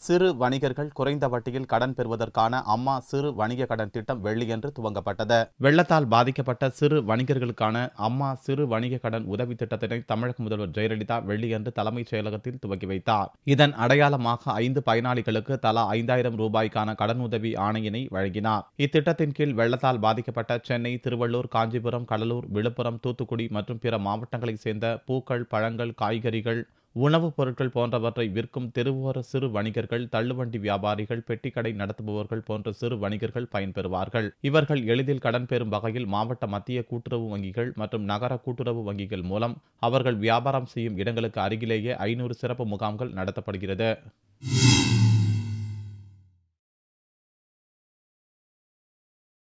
சிறு வணிகர்கள் குறைந்த வட்டியில் கடன் பெறுவதற்கான அம்மா சிறு வணிக கடன் திட்டம் வெள்ளியன்று துவங்கப்பட்டது. வெள்ளத்தால் பாதிக்கப்பட்ட சிறு வணிகர்களுக்கான அம்மா சிறு வணிக கடன் உதவி திட்டத்தினை தமிழக முதல்வர் ஜெயலலிதா வெள்ளியன்று தலைமைச் செயலகத்தில் துவக்கி வைத்தார். இதன் அடையாளமாக 5 பயனாளிகளுக்கு தலா 5000 ரூபாய்க்கான கடனுதவி ஆணையினை வழங்கினார். இத்திட்டத்தின் கீழ் வெள்ளத்தால் பாதிக்கப்பட்ட சென்னை, திருவள்ளூர், காஞ்சிபுரம், கடலூர், விழுப்புரம், தூத்துக்குடி மற்றும் பிற மாவட்டங்களைச் சேர்ந்த பூக்கள், பழங்கள், காய்கறிகள், உணவுப் பொருட்கள் போன்றவற்றை விற்கும் தெருவோர சிறு வணிகர்கள், தள்ளுவண்டி வியாபாரிகள், பெட்டிக்கடை நடத்துபவர்கள் போன்ற சிறு வணிகர்கள் பயன்பெறுவார்கள். இவர்கள் எளிதில் கடன் பெறும் வகையில் மாவட்ட மத்திய கூட்டுறவு வங்கிகள் மற்றும் நகர கூட்டுறவு வங்கிகள் மூலம் அவர்கள் வியாபாரம் செய்யும் இடங்களுக்கு அருகிலேயே 500 சிறப்பு முகாம்கள் நடத்தப்படுகிறது.